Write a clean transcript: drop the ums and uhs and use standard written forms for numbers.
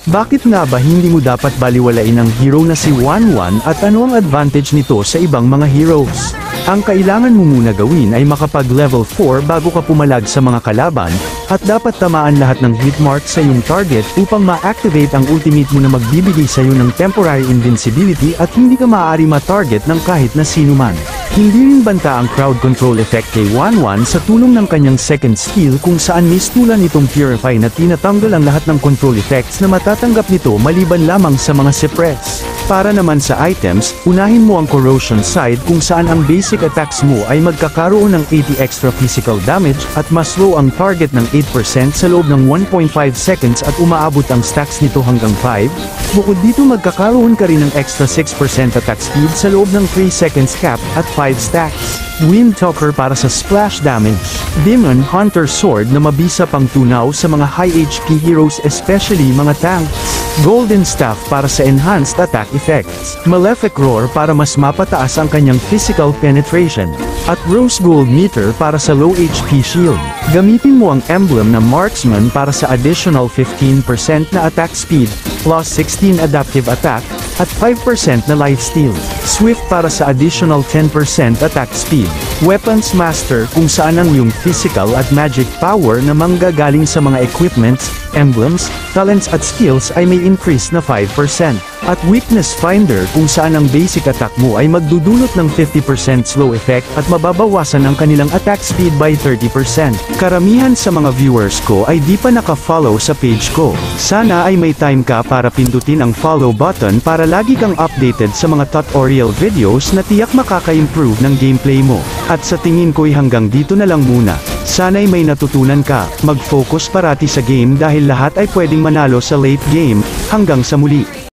Bakit nga ba hindi mo dapat baliwalain ang hero na si Wanwan at ano ang advantage nito sa ibang mga heroes? Ang kailangan mo muna gawin ay makapag level 4 bago ka pumalag sa mga kalaban, at dapat tamaan lahat ng hit mark sa iyong target upang ma-activate ang ultimate mo na magbibigay sa iyo ng temporary invincibility at hindi ka maaari ma-target ng kahit na sino man. Hindi rin banta ang crowd control effect kay Wanwan sa tulong ng kanyang second skill kung saan mistulan itong Purify na tinatanggal ang lahat ng control effects na matatanggap nito maliban lamang sa mga suppress. Para naman sa items, unahin mo ang Corrosion side kung saan ang basic attacks mo ay magkakaroon ng 80 extra physical damage at mas low ang target ng 8% sa loob ng 1.5 seconds at umaabot ang stacks nito hanggang 5. Bukod dito magkakaroon ka rin ng extra 6% attack speed sa loob ng 3 seconds cap at 5 stacks. Wind Talker para sa splash damage. Demon Hunter Sword na mabisa pang tunaw sa mga high HP heroes especially mga tanks. Golden Staff para sa enhanced attack effects. Malefic Roar para mas mapataas ang kanyang physical penetration. At Rose Gold Meter para sa low HP shield. Gamitin mo ang emblem na Marksman para sa additional 15% na attack speed, plus 16 adaptive attack, at 5% na lifesteal. Swift para sa additional 10% attack speed. Weapons Master kung saan ang iyong physical at magic power na manggagaling sa mga equipments, emblems, talents at skills ay may increase na 5%. At Weakness Finder kung saan ang basic attack mo ay magdudulot ng 50% slow effect at mababawasan ang kanilang attack speed by 30%. Karamihan sa mga viewers ko ay di pa naka-follow sa page ko. Sana ay may time ka para pindutin ang follow button para lagi kang updated sa mga tutorial videos na tiyak makaka-improve ng gameplay mo. At sa tingin ko'y hanggang dito na lang muna. Sana'y may natutunan ka, mag-focus parati sa game dahil lahat ay pwedeng manalo sa late game. Hanggang sa muli.